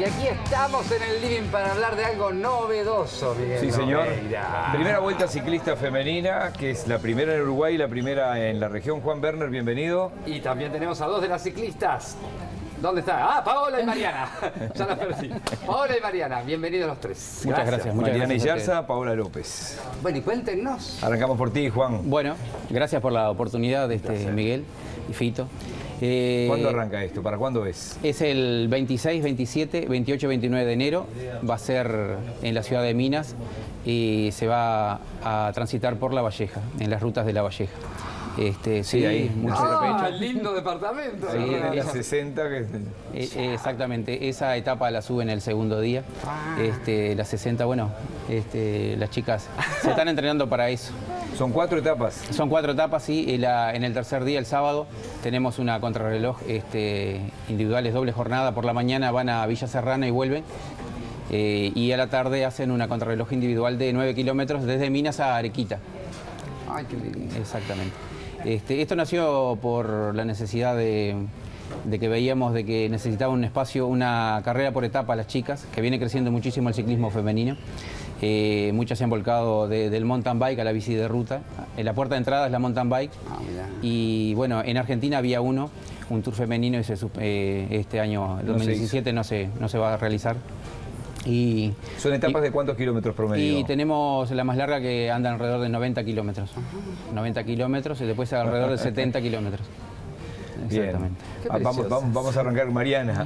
Y aquí estamos en el living para hablar de algo novedoso, Miguel. Sí, señor. Nogueira. Primera vuelta ciclista femenina, que es la primera en Uruguay y la primera en la región. Juan Werner, bienvenido. Y también tenemos a dos de las ciclistas. ¿Dónde está? Ah, Paola y Mariana. Ya las perdí. Paola y Mariana, bienvenidos los tres. Muchas gracias. Mariana gracias a Iyarza, Paola López. Bueno, y cuéntenos. Arrancamos por ti, Juan. Bueno, gracias por la oportunidad, Miguel y Fito. ¿Cuándo arranca esto? ¿Para cuándo es? Es el 26, 27, 28, 29 de enero. Va a ser en la ciudad de Minas y se va a transitar por La Valleja, en las rutas de La Valleja. Sí, ahí mucho Ah, pecho. lindo departamento. Sí, Ahí en la esa- 60 que... Exactamente, esa etapa la suben el segundo día. La 60, bueno, las chicas se están entrenando para eso. Son 4 etapas. Son 4 etapas, sí. En el tercer día, el sábado, tenemos una contrarreloj individuales, doble jornada. Por la mañana van a Villa Serrana y vuelven. Y a la tarde hacen una contrarreloj individual de 9 kilómetros desde Minas a Arequita. Ay, qué lindo. Exactamente. Esto nació por la necesidad de que veíamos de que necesitaba un espacio, una carrera por etapa a las chicas, que viene creciendo muchísimo el ciclismo femenino. Muchas se han volcado del mountain bike a la bici de ruta. En la puerta de entrada es la mountain bike. Ah, mirá. Y bueno, en Argentina había un tour femenino y este año, el 2017, no se va a realizar. ¿Son etapas de cuántos kilómetros promedio? Y tenemos la más larga que anda alrededor de 90 kilómetros. 90 kilómetros y después alrededor de 70 kilómetros. Bien. Exactamente. Qué Vamos a arrancar, Mariana.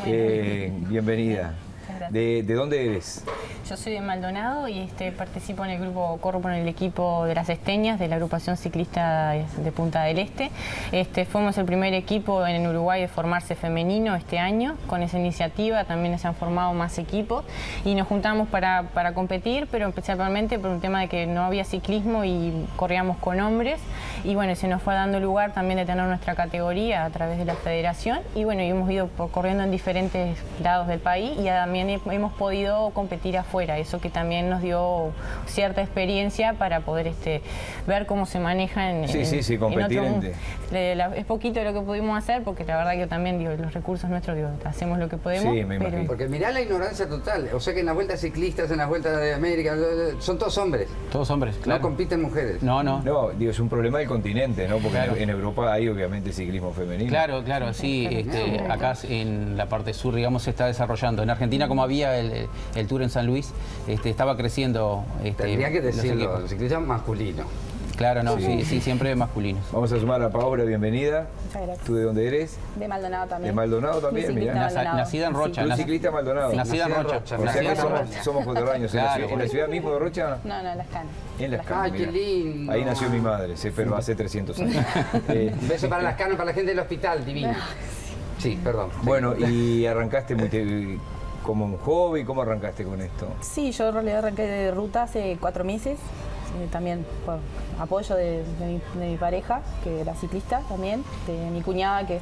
Bienvenida. ¿De dónde eres? Yo soy de Maldonado y participo en el grupo, corro por el equipo de las Esteñas, de la agrupación ciclista de Punta del Este. Fuimos el primer equipo en Uruguay de formarse femenino este año. Con esa iniciativa también se han formado más equipos y nos juntamos para competir, pero principalmente por un tema de que no había ciclismo y corríamos con hombres. Y bueno, se nos fue dando lugar también de tener nuestra categoría a través de la federación. Y bueno, y hemos ido corriendo en diferentes lados del país y también hemos podido competir afuera. Eso que también nos dio cierta experiencia para poder ver cómo se maneja en competir en otro mundo. Es poquito lo que pudimos hacer porque la verdad que también los recursos nuestros hacemos lo que podemos. Sí, me imagino. Porque mirá la ignorancia total. O sea que en las vueltas ciclistas, en las vueltas de América, son todos hombres. Todos hombres, claro. No compiten mujeres. No. No, digo, es un problema del continente, ¿no? Porque Claro. en Europa hay obviamente ciclismo femenino. Claro, sí. Acá en la parte sur, digamos, se está desarrollando. En Argentina, como había el Tour en San Luis, estaba creciendo. Tendría que los decirlo, equipos. el ciclismo masculino. Claro, no, sí, siempre masculinos. Vamos a sumar a Paola, bienvenida. Muchas gracias. ¿Tú de dónde eres? De Maldonado también. ¿De Maldonado también? Ciclista Mirá. Maldonado. Nacida en Rocha. ¿Tú ciclista Maldonado? Nacida en Rocha. O sea Nacida que en Rocha. somos coterráneos. Claro, ¿En la ciudad mismo de Rocha? No, en Las Canas. En Las Canas. Ay, qué mirá. lindo. Ahí nació mi madre, sí, pero hace 300 años. Un beso para las canas, para la gente del hospital, divino. Sí, perdón. Bueno, y arrancaste como un hobby, ¿cómo arrancaste con esto? Sí, yo en realidad arranqué de ruta hace 4 meses, también por apoyo de mi pareja, que era ciclista también, de mi cuñada, que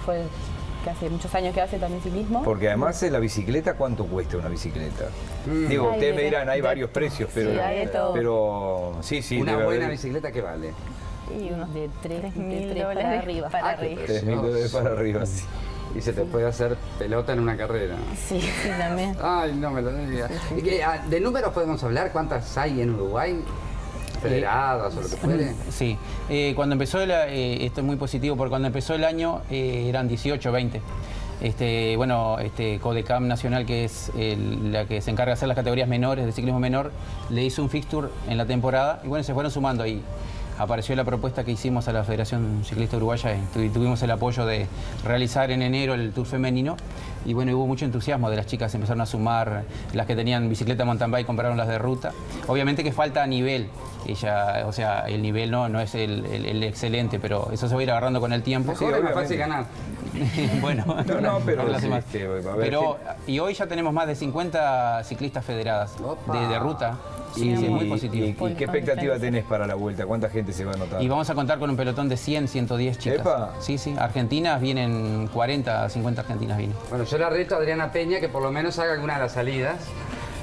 hace muchos años que hace también ciclismo. Porque además la bicicleta, ¿cuánto cuesta una bicicleta? Digo, Hay ustedes me de- dirán, hay de- varios precios, pero... sí, hay de todo. Pero sí, Una debe buena haber bicicleta, ¿qué vale? Y unos de 3.000 para dólares arriba. para Ah, arriba. qué $3.000 para arriba. Sí. Y se te puede hacer pelota en una carrera. Sí. Sí, también. Ay, no me lo digas. ¿Y de números podemos hablar? ¿Cuántas hay en Uruguay? ¿Federadas o lo que fuere? Sí. Cuando empezó, esto es muy positivo, porque cuando empezó el año eran 18, 20. Codecam Nacional, que es la que se encarga de hacer las categorías menores de ciclismo menor, le hizo un fixture en la temporada y bueno, se fueron sumando ahí. Apareció la propuesta que hicimos a la Federación Ciclista Uruguaya y tuvimos el apoyo de realizar en enero el Tour femenino y bueno, hubo mucho entusiasmo de las chicas, empezaron a sumar, las que tenían bicicleta mountain bike compraron las de ruta. Obviamente que falta nivel, el nivel no es el excelente, pero eso se va a ir agarrando con el tiempo. Mejor es más obviamente. fácil ganar. Bueno, pero las sí, demás. va a haber Y hoy ya tenemos más de 50 ciclistas federadas Opa. de ruta. Y, Sí, es muy positivo. ¿Y qué expectativa tenés para la vuelta? ¿Cuánta gente se va a anotar? Y vamos a contar con un pelotón de 100, 110 chicas. ¡Epa! Sí, argentinas vienen 40, 50 argentinas vienen. Bueno, yo le reto a Adriana Peña que por lo menos haga alguna de las salidas.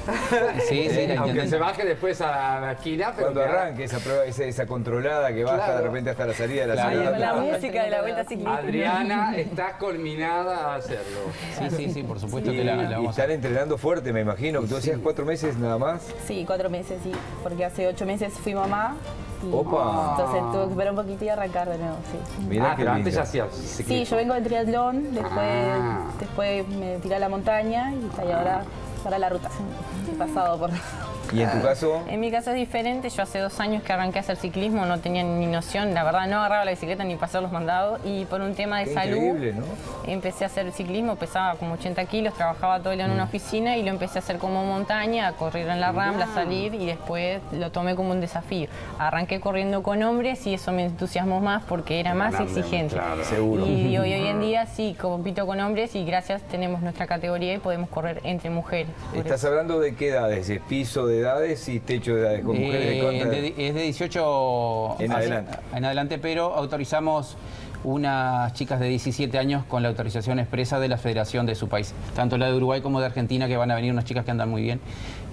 Sí, sí, la Aunque intenté. se baje después a la esquina, pero Cuando que- arranque esa prueba, esa controlada que baja Claro. de repente hasta la salida de la Claro. ciudad. La música de la vuelta ciclista. Adriana está culminada a hacerlo. Sí, sí, sí, por supuesto que la Y vamos a están hacer. entrenando fuerte, me imagino. Tú decías 4 meses nada más. Sí, 4 meses, sí. Porque hace 8 meses fui mamá. Y Opa. entonces tuve que esperar un poquito y arrancar de nuevo, sí. Mirá qué Pero antes lindo. ya hacías Sí, ciclismo. yo vengo de triatlón, después me tiré a la montaña y ahora para la ruta. He pasado por... ¿Y en tu caso? En mi caso es diferente, yo hace 2 años que arranqué a hacer ciclismo, no tenía ni noción, la verdad no agarraba la bicicleta ni pasar los mandados y por un tema de Qué salud increíble, ¿no? empecé a hacer ciclismo, pesaba como 80 kilos, trabajaba todo el día en una oficina y lo empecé a hacer como montaña, a correr en la rambla, a salir y después lo tomé como un desafío. Arranqué corriendo con hombres y eso me entusiasmó más porque era más Ganarle, exigente. claro. Seguro. Y hoy en día sí, compito con hombres y gracias tenemos nuestra categoría y podemos correr entre mujeres. Por ¿Estás hablando de qué edades? ¿Es piso de edades y techo de edades? ¿Con mujeres de cuántas? Es de 18 En adelante. en adelante, pero autorizamos unas chicas de 17 años con la autorización expresa de la federación de su país, tanto la de Uruguay como de Argentina, que van a venir unas chicas que andan muy bien.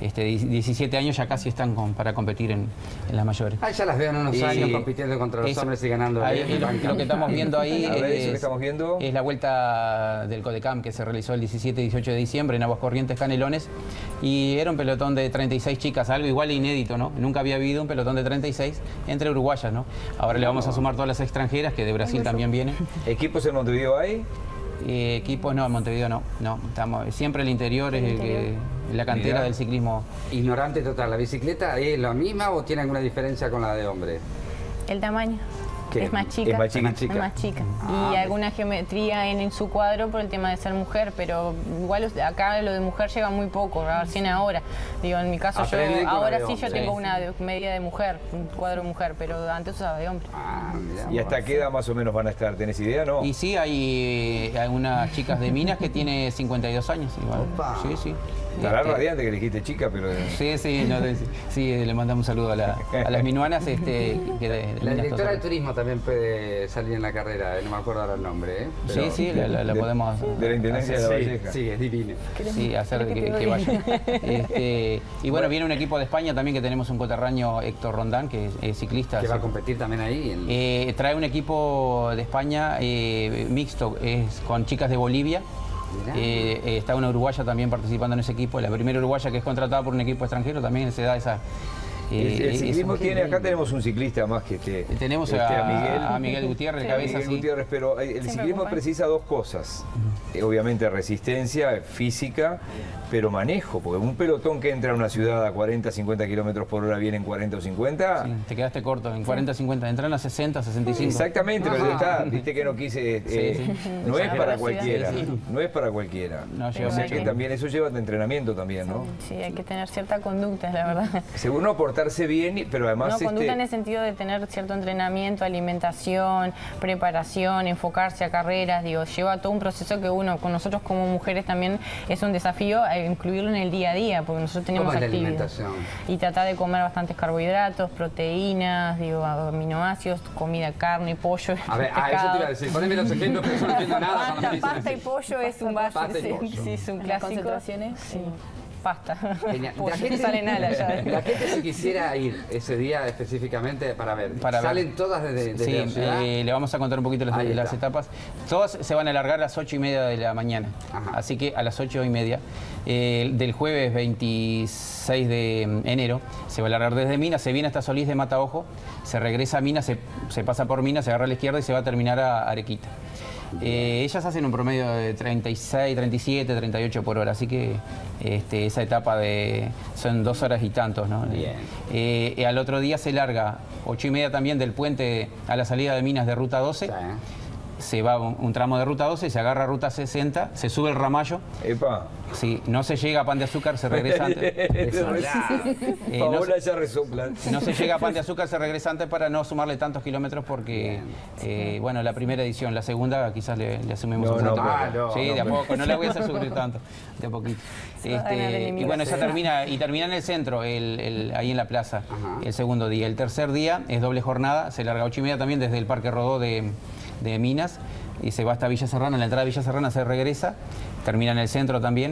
17 años ya casi están para competir en las mayores. Ah, ya las veo en unos Y- años compitiendo contra los Eso- hombres y ganando. ahí, el ranking. lo que estamos viendo ahí A ver, eso que estamos viendo. es la vuelta del Codecam que se realizó el 17 y 18 de diciembre en Aguascorrientes, Canelones, y era un pelotón de 36 chicas, algo igual inédito, ¿no? Nunca había habido un pelotón de 36 entre uruguayas, ¿no? Ahora le vamos a sumar todas las extranjeras, que de Brasil también vienen. ¿Equipos en Montevideo hay? Equipos no, en Montevideo no, estamos, siempre el interior es la cantera Mirá. del ciclismo. Ignorante total, ¿la bicicleta es la misma o tiene alguna diferencia con la de hombre? El tamaño. ¿Qué? Es más chica. Es más chica. Es más chica. Ah, y alguna geometría en su cuadro por el tema de ser mujer, pero igual acá lo de mujer llega muy poco, recién ahora. Digo, en mi caso Aprenden yo con la ahora de sí yo hombre. tengo Sí. una media de mujer, un cuadro de mujer, pero antes usaba de hombre. Ah, mirá. ¿Y hasta qué edad más o menos van a estar? ¿Tenés idea? No. Y sí, hay algunas chicas de Minas que tiene 52 años igual. Opa. Sí, sí. Estará Este, radiante que le dijiste chica, pero... Sí, sí, sí, le mandamos un saludo a las minuanas que de La Minas directora de Total. turismo también puede salir en la carrera, no me acuerdo ahora el nombre. Sí, sí, la podemos de la Intendencia de la Valleja. Sí, es divino. sí, hacer que vaya. Y bueno, viene un equipo de España también que tenemos un coterráneo, Héctor Rondán, que es ciclista. Que va a sí. competir también ahí. Trae un equipo de España mixto, es con chicas de Bolivia. Mirá. Está una uruguaya también participando en ese equipo, la primera uruguaya que es contratada por un equipo extranjero, también se da esa... El ciclismo esa- tiene, acá tenemos un ciclista más que Tenemos a a Miguel Gutiérrez, de cabeza, Miguel sí. Gutiérrez, pero el ciclismo acompaña. precisa dos cosas. Obviamente resistencia física, pero manejo, porque un pelotón que entra a una ciudad a 40, 50 kilómetros por hora viene en 40 o 50. Sí, te quedaste corto, en 40, 50, entran a 60, 65. Exactamente, pero ya está, viste que no quise, Sí. no es para Velocidad. cualquiera, Sí, sí. no es para cualquiera. No, lleva O sea mucho. que también eso lleva de entrenamiento también, ¿no? Sí, hay que tener cierta conducta, la verdad. Según no portarse bien, pero además No, conducta en el sentido de tener cierto entrenamiento, alimentación, preparación, enfocarse a carreras, digo, lleva todo un proceso que con nosotros como mujeres también es un desafío incluirlo en el día a día, porque nosotros tenemos ¿Cómo es la actividad. alimentación? Y tratar de comer bastantes carbohidratos, proteínas, digo, aminoácidos, comida, carne, pollo, A ver, eso pescado. te iba a decir, poneme los ejemplos, pero yo no entiendo nada. cuando Pasta, me dicen pasta y así. pollo es un básico, Pasta y pollo. sí, es un Las clásico. concentraciones, Sí. Pasta. Genial. Pollo, La gente- sale nada ya. La gente si quisiera ir ese día específicamente para ver, Para ver. ¿salen todas desde Sí, la ciudad? le vamos a contar un poquito Ahí las está. etapas. Todas se van a alargar a las 8:30 de la mañana. Ajá. Así que a las 8:30 del jueves 26 de enero se va a alargar desde Minas, se viene hasta Solís de Mataojo, se regresa a Minas, se pasa por Minas, se agarra a la izquierda y se va a terminar a Arequita. Ellas hacen un promedio de 36, 37, 38 por hora, así que esa etapa son 2 horas y tantos, ¿no? Bien. Al otro día se larga 8:30 también del puente a la salida de Minas de Ruta 12. Sí, Se va un tramo de Ruta 12, se agarra Ruta 60, se sube el Ramallo. Epa. Si no se llega a Pan de Azúcar, se regresa antes. no, Paola ya resopla. si no se llega a Pan de Azúcar, se regresa antes para no sumarle tantos kilómetros porque, bueno, la primera edición, la segunda quizás le asumimos No, un no, poco. no, Sí, no, de a no. poco, no la voy a hacer sufrir tanto, de a poquito. Se va a ganar el Y bueno, esa eliminación. termina en el centro, ahí en la plaza, Ajá. el segundo día. El tercer día es doble jornada, se larga a 8:30 también desde el Parque Rodó de Minas y se va hasta Villa Serrana. En la entrada de Villa Serrana se regresa, termina en el centro también.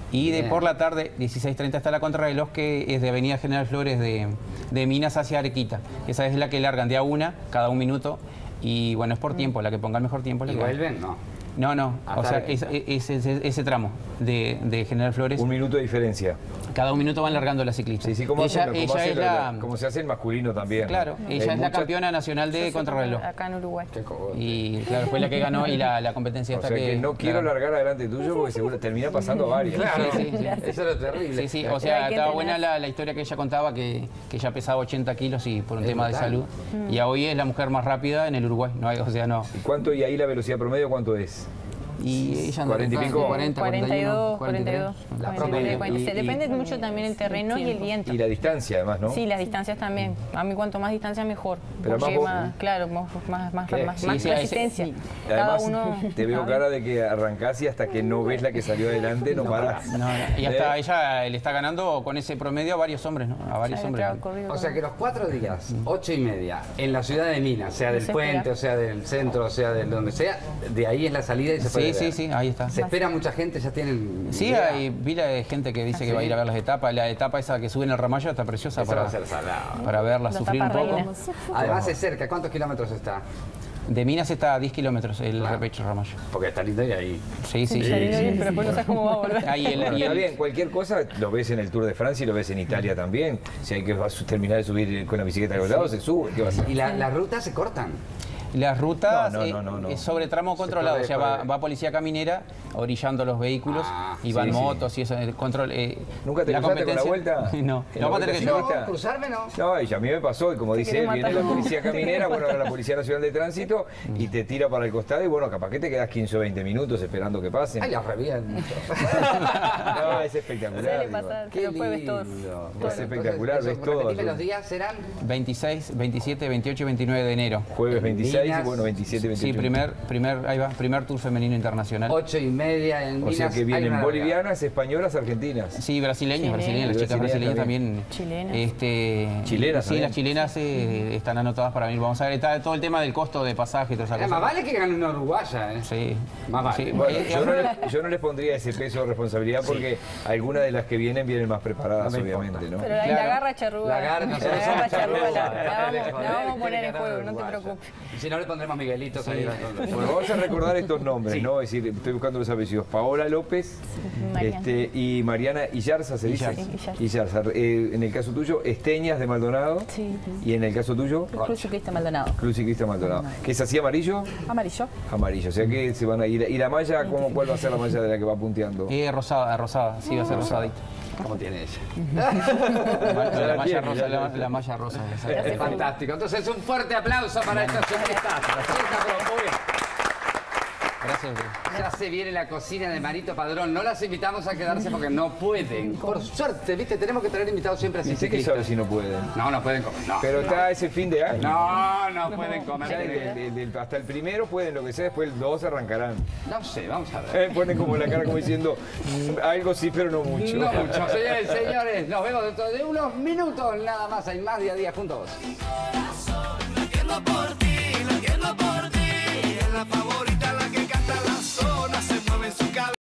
Y Bien. por la tarde, 16:30, está la contrarreloj, que es de Avenida General Flores de Minas hacia Arequita. Esa es la que largan de a una, cada 1 minuto. Y bueno, es por tiempo, la que ponga el mejor tiempo. es la ¿Y que gana. vuelven? No. No, o Hasta sea, Arequita. ese tramo de General Flores, 1 minuto de diferencia. cada 1 minuto van largando las ciclistas. Sí, sí, como ella es la... como se hace el masculino también. Claro, Hay ella es la muchas- campeona nacional de contrarreloj. Acá en Uruguay. Qué cogote. Y claro, fue la que ganó y la competencia O esta sea que no quiero claro. largar adelante tuyo porque seguro termina pasando a varios. Claro, Sí, sí, sí. eso es lo terrible. Sí, sí, o Pero sea, hay que estaba entrenar. buena la historia que ella contaba, que ella pesaba 80 kilos y por un Es tema de brutal. salud. Y hoy es la mujer más rápida en el Uruguay, no hay, o sea, no. ¿Y cuánto, y ahí la velocidad promedio cuánto es? Y ella anda 40 y pico. 40, 42, 43. 42. La 43, promedio. 46. Y- Depende mucho también el terreno y el viento. Y la distancia además, ¿no? Sí, las distancias también. A mí cuanto más distancia mejor. Pero Porque más vos- claro, más ¿Qué? más Sí, sí, resistencia. Cada Además, uno. te veo cara de que arrancás y hasta que no ves la que salió adelante no parás. No, y hasta ella le está ganando con ese promedio a varios hombres, ¿no? A varios hombres. ¿no? O sea que los 4 días, 8:30, en la ciudad de Minas, sea del se puente, espera. o sea del centro, o sea de donde sea, de ahí es la salida y se puede Sí, ver. sí, ahí está. Se espera mucha gente, ya tienen... Sí, idea. hay pila de gente que dice que va a ir a ver las etapas. La etapa esa que suben el Ramallo está preciosa Eso va para, a ser salado. para verla, La sufrir un etapa poco. reina. Además es cerca, ¿cuántos kilómetros está? De Minas está a 10 kilómetros el Claro. repecho Ramallo. Porque está lindo y ahí. Sí, sí. Salió bien, pero después no sabes cómo va a volver. Ahí Bueno, y está bien, cualquier cosa lo ves en el Tour de Francia y lo ves en Italia también. Si hay que terminar de subir con la bicicleta a los lados, se sube. ¿Qué va a hacer? Y las rutas se cortan. Las rutas No. es sobre tramo controlado, o sea, va policía caminera orillando los vehículos Ah, y van sí, sí. motos y eso, el control. ¿Nunca te cruzaste con la vuelta? No, ¿En la vamos a tener que vuelta llevar. ciclista? ¿Cruzarme no? No, y a mí me pasó, y como dice él, quiere viene la matar. policía caminera, bueno, ahora la Policía Nacional de Tránsito, y te tira para el costado, y bueno, capaz que te quedas 15 o 20 minutos esperando que pasen. Ay, los reviento. No, es espectacular. Suele digo. pasar, Qué pero después ves todo. lindo. Es espectacular, ves todo. Repetime los días, serán 26, 27, 28 y 29 de enero. Jueves 26 y Minas. bueno, 27, 28. Sí, primer tour femenino internacional. 8:30 en O Minas. sea que hay vienen una larga. bolivianas, españolas, argentinas. Sí, brasileñas, Chilenas. las chicas brasileñas también. Chilenas. Chilenas Sí, también. las chilenas están anotadas para venir. Vamos a ver, está todo el tema del costo de pasaje y toda esa Más cosa. vale que gane una uruguaya, ¿eh? Sí. Más vale. Sí, Bueno, yo no les pondría ese peso de responsabilidad porque algunas de las que vienen más preparadas, No me obviamente, importa. ¿no? Pero ahí Claro. la garra charrúa. La garra, la nosotros garra somos charrúa la charrúa. vamos a poner en juego, no te preocupes. Y si no, le pondremos Miguelitos ahí. Bueno, vamos a recordar estos nombres, Sí. ¿no? Es decir, estoy buscando los apellidos. Paola López Mariana. y Mariana Illarza, ¿se dice? Illarza. Illarza. En el caso tuyo, Esteñas de Maldonado. Sí. Y en el caso tuyo, Cruz Ciclista Maldonado. Club Ciclista Maldonado. ¿Qué es así amarillo? Amarillo. Amarillo. O sea que se van a ir. ¿Y la malla, cuál va a ser la malla de la que va punteando? Rosada, sí, va a ser rosadita. ¿Cómo tiene ella? La malla tiene, rosa, ya la la malla rosa. Es fantástico. Entonces, un fuerte aplauso para estos ciclistas. Muy bien. Gracias. Ya se viene la cocina de Marito Padrón. No las invitamos a quedarse porque no pueden. Por suerte, ¿viste? Tenemos que tener invitados siempre así Dice que sabe ciclistas. si no pueden. No, no pueden comer. No, Pero está ese fin de año. no, no pueden Ya comer. hasta el primero pueden lo que sea, después el 2 arrancarán. No sé, vamos a ver. Ponen como la cara como diciendo algo sí, pero no mucho. No mucho, señores y señores. Nos vemos dentro de unos minutos nada más. Hay más día a día juntos. Lo entiendo por ti, lo entiendo por ti. Es la favorita, la que canta la zona, se mueve en su cabeza.